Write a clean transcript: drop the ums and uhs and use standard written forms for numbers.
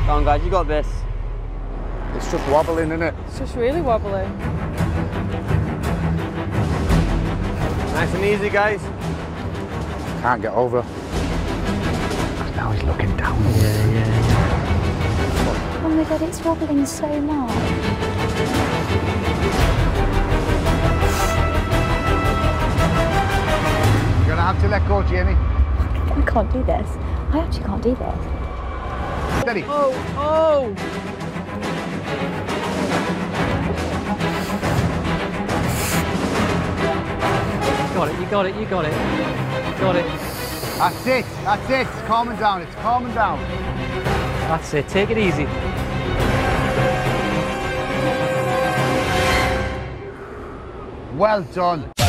Come on, guys, you got this. It's just wobbling, isn't it? It's just really wobbly. Nice and easy, guys. Can't get over. Now he's looking down. Yeah. Oh my god, it's wobbling so much. You're gonna have to let go, Jamie. I can't do this. I actually can't do this. Steady. Oh! You got it. Got it. That's it. It's calming down. That's it, take it easy. Well done.